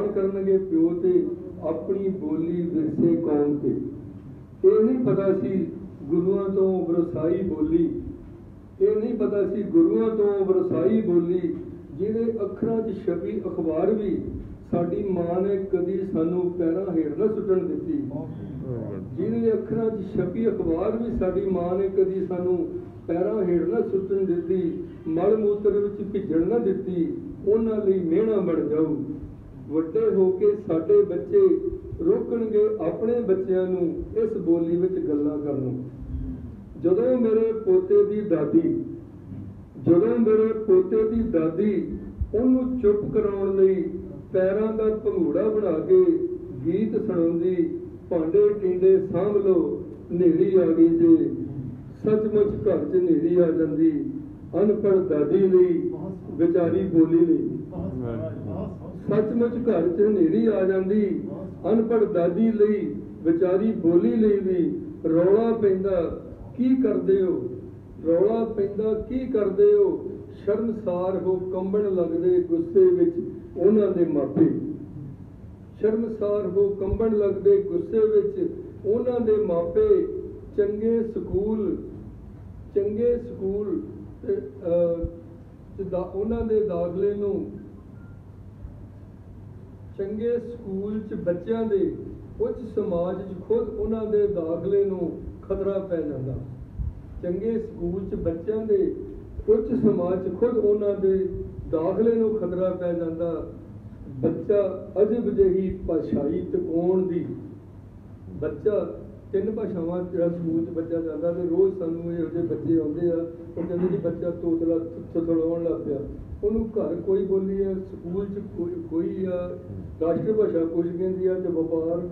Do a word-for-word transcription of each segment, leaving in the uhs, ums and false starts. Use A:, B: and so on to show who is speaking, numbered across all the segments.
A: करनगे प्यो ते अपनी बोली विरसे कौम ते। ये नहीं पता सी गुरुआं तो वरसाई बोली, ये नहीं पता सी गुरुआं तो वरसाई बोली, जिहड़े अखरां च छपी अखबार भी साडी मां ने कदी सानू पैरां हेठ ना सुटण दित्ती। जिहड़े अखरां च छपी अखबार भी साडी मां ने कदी सानू पैरां हेठ ना सुटण दित्ती, मल मूत्र विच भिजण ना दित्ती, उन्हां लई मिहणा बण जाऊ। वड्डे हो के साडे बच्चे रोकणगे अपने बच्चों नूं इस बोली विच गल्लां करनों। जदों मेरे पोते दी दादी जदों मेरे पोते दी दादी उन्हूं चुप कराउण लई पैरां दा भंगूड़ा बना के गीत सुणाउंदी, भांडे टिंडे सांभ लो नेरी आ गई जे, सचमुच घर च नेरी आ जांदी, अनपढ़ दादी लई बेचारी बोली लई। सचमुच घर च नेरी आ जांदी, अनपढ़ दादी लई बेचारी बोली लई भी रौला पैंदा की करदे हो, रौला पैंदा की करदे हो, शर्मसार हो कंबण लगदे गुस्से विच उन्हां दे मापे। शर्मसार हो कंबण लगदे गुस्से विच उन्हां दे मापे। चंगे स्कूल चंगे स्कूल ते उन्हां दे दाखले नूं चंगे स्कूल च बच्चों के उच्च समाज च खुद उन्हां दे दाखले नूं खतरा पै जांदा। चंगे स्कूल च बच्चों के उच्च समाज च खुद उन्हां दे दाखले नूं खतरा पै जांदा। बच्चा अजब जही भाषाई तकोण दी, बच्चा तीन भाषावां स्कूल च बच्चा जांदा ते रोज़ सानूं इहो जिहे बच्चे आउंदे आ, ओह कहंदे जी बच्चा तोतला थथड़ाउण लग पिया, ਉਹਨੂੰ ਘਰ ਕੋਈ ਬੋਲੀ ਹੈ, ਸਕੂਲ 'ਚ ਕੋਈ ਕੋਈ ਆ, ਰਾਸ਼ਟਰ ਭਾਸ਼ਾ ਕੁਛ ਕਹਿੰਦੀ ਆ ਤੇ ਵਪਾਰ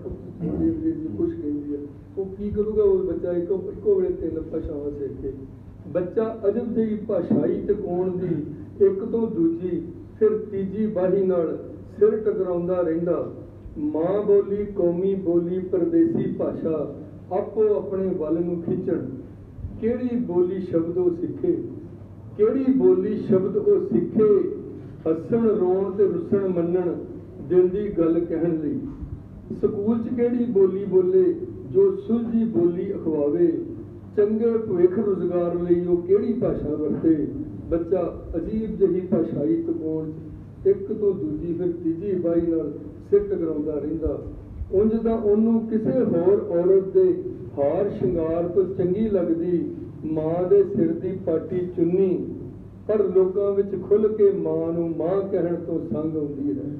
A: ਕੁਛ ਕਹਿੰਦੀ ਆ। ਉਹ ਕੀ ਕਰੂਗਾ ਉਹ ਬੱਚਾ ਇੱਕੋ ਇੱਕੋ ਵੇਲੇ ਤਿੰਨ ਭਾਸ਼ਾਵਾਂ ਸਿੱਖ ਕੇ। ਬੱਚਾ ਅਜਬ ਜਿਹੀ ਭਾਸ਼ਾਈ ਤਕੋਣ ਦੀ ਇੱਕ ਤੋਂ ਦੂਜੀ ਫਿਰ ਤੀਜੀ ਬਾਹੀ ਨਾਲ ਸਿਰ ਟਕਰਾਉਂਦਾ ਰਹਿੰਦਾ। ਮਾਂ ਬੋਲੀ ਕੌਮੀ ਬੋਲੀ ਪਰਦੇਸੀ ਭਾਸ਼ਾ ਆਪੋ ਆਪਣੇ ਵੱਲ ਨੂੰ ਖਿੱਚਣ। ਕਿਹੜੀ ਬੋਲੀ ਸ਼ਬਦ ਉਹ ਸਿੱਖੇ, ਕਿਹੜੀ ਬੋਲੀ ਸ਼ਬਦ ਉਹ ਸਿੱਖੇ, ਹੱਸਣ ਰੋਣ ਤੇ ਰੁੱਸਣ ਮੰਨਣ ਦਿਲ ਦੀ ਗੱਲ ਕਹਿਣ ਲਈ। ਸਕੂਲ 'ਚ ਕਿਹੜੀ ਬੋਲੀ ਬੋਲੇ ਜੋ ਸੁਲਝੀ ਬੋਲੀ ਅਖਵਾਵੇ, ਚੰਗੇ ਭਵਿੱਖ ਰੁਜ਼ਗਾਰ ਲਈ ਉਹ ਕਿਹੜੀ ਭਾਸ਼ਾ ਵਰਤੇ। ਬੱਚਾ ਅਜੀਬ ਜਿਹੀ ਭਾਸ਼ਾਈ ਤਕੋਣ 'ਚ ਇੱਕ ਤੋਂ ਦੂਜੀ ਫਿਰ ਤੀਜੀ ਬਾਈ ਨਾਲ ਸਿਰ ਟਕਰਾਉਂਦਾ ਰਹਿੰਦਾ। ਉਂਝ ਤਾਂ ਉਹਨੂੰ ਕਿਸੇ ਹੋਰ ਔਰਤ ਦੇ ਹਾਰ ਸ਼ਿੰਗਾਰ ਤੋਂ ਚੰਗੀ ਲੱਗਦੀ ਮਾਂ ਦੇ ਸਿਰ ਦੀ ਪਾਟੀ ਚੁੰਨੀ, ਪਰ ਲੋਕਾਂ ਵਿੱਚ ਖੁੱਲ੍ਹ ਕੇ ਮਾਂ ਨੂੰ ਮਾਂ ਕਹਿਣ ਤੋਂ ਸੰਗ ਆਉਂਦੀ ਹੈ।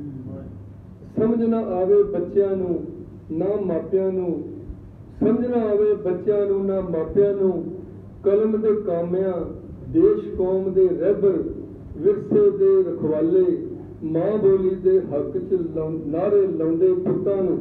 A: ਸਮਝ ਨਾ ਆਵੇ ਬੱਚਿਆਂ ਨੂੰ ਨਾ ਮਾਪਿਆਂ ਨੂੰ, ਸਮਝ ਨਾ ਆਵੇ ਬੱਚਿਆਂ ਨੂੰ ਨਾ ਮਾਪਿਆਂ ਨੂੰ, ਕਲਮ ਦੇ ਕਾਮਿਆਂ ਦੇਸ਼ ਕੌਮ ਦੇ ਰਹਿਬਰ ਵਿਰਸੇ ਦੇ ਰਖਵਾਲੇ, ਮਾਂ ਬੋਲੀ ਦੇ ਹੱਕ 'ਚ ਨਾਅਰੇ ਲਾਉਂਦੇ ਪੁੱਤਾਂ ਨੂੰ।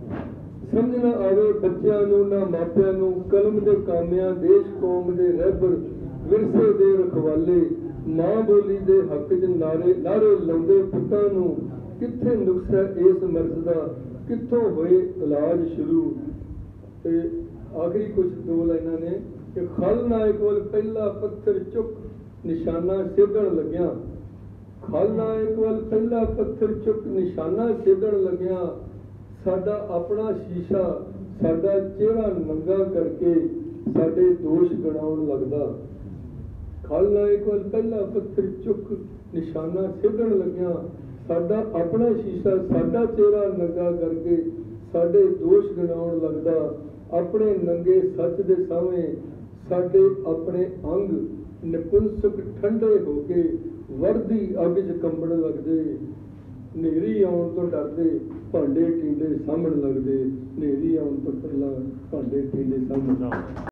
A: ਸਮਝ ਨਾ ਆਵੇ ਬੱਚਿਆਂ ਨੂੰ ਨਾ ਮਾਪਿਆਂ ਨੂੰ, ਕਲਮ ਦੇ ਕਾਮਿਆਂ ਦੇਸ਼ ਕੌਮ ਦੇ ਰਹਿਬਰ ਵਿਰਸੇ ਦੇ ਰਖਵਾਲੇ, ਮਾਂ ਬੋਲੀ ਦੇ ਹੱਕ 'ਚ ਨਾਰੇ ਨਾਰੇ ਲਾਉਂਦੇ ਪੁੱਤਾਂ ਨੂੰ। ਕਿੱਥੇ ਨੁਕਸ ਹੈ ਇਸ ਮਰਜ਼ ਦਾ, ਕਿੱਥੋਂ ਹੋਏ ਇਲਾਜ ਸ਼ੁਰੂ। ਤੇ ਆਖਰੀ ਕੁਝ ਦੋ ਲਾਈਨਾਂ ਨੇ ਕਿ ਖਲ ਨਾਇਕ ਵੱਲ ਪਹਿਲਾ ਪੱਥਰ ਚੁੱਕ ਨਿਸ਼ਾਨਾ ਸੇਧਣ ਲੱਗਿਆ, ਖਲ ਨਾਇਕ ਵੱਲ ਪਹਿਲਾ ਪੱਥਰ ਚੁੱਕ ਨਿਸ਼ਾਨਾ ਸੇਧਣ ਲੱਗਿਆ। ਸਾਡਾ ਆਪਣਾ ਸ਼ੀਸ਼ਾ ਸਾਡਾ ਚਿਹਰਾ ਨੰਗਾ ਕਰਕੇ ਸਾਡੇ ਦੋਸ਼ ਗਣਾਉਣ ਲੱਗਦਾ। ਖਲ ਨਾਇਕ ਵੱਲ ਪਹਿਲਾ ਪੱਥਰ ਚੁੱਕ ਨਿਸ਼ਾਨਾ ਸੇਧਣ ਲੱਗਿਆ। ਸਾਡਾ ਆਪਣਾ ਸ਼ੀਸ਼ਾ ਸਾਡਾ ਚਿਹਰਾ ਨੰਗਾ ਕਰਕੇ ਸਾਡੇ ਦੋਸ਼ ਗਣਾਉਣ ਲੱਗਦਾ। ਆਪਣੇ ਨੰਗੇ ਸੱਚ ਦੇ ਸਾਹਮਣੇ ਸਾਡੇ ਆਪਣੇ ਅੰਗ ਨਿਪੁੰਸਕ ਠੰਡੇ ਹੋ ਕੇ ਵਰਦੀ ਅੱਗ 'ਚ ਕੰਬਣ ਲੱਗਦੇ। ਹਨੇਰੀ ਆਉਣ ਤੋਂ ਡਰਦੇ ਭਾਂਡੇ ਟੀਂਡੇ ਸਾਂਭਣ ਲੱਗਦੇ, ਹਨੇਰੀ ਆਉਣ ਤੋਂ ਪਹਿਲਾਂ ਭਾਂਡੇ ਟੀਂਡੇ ਸਾਂਭਣ।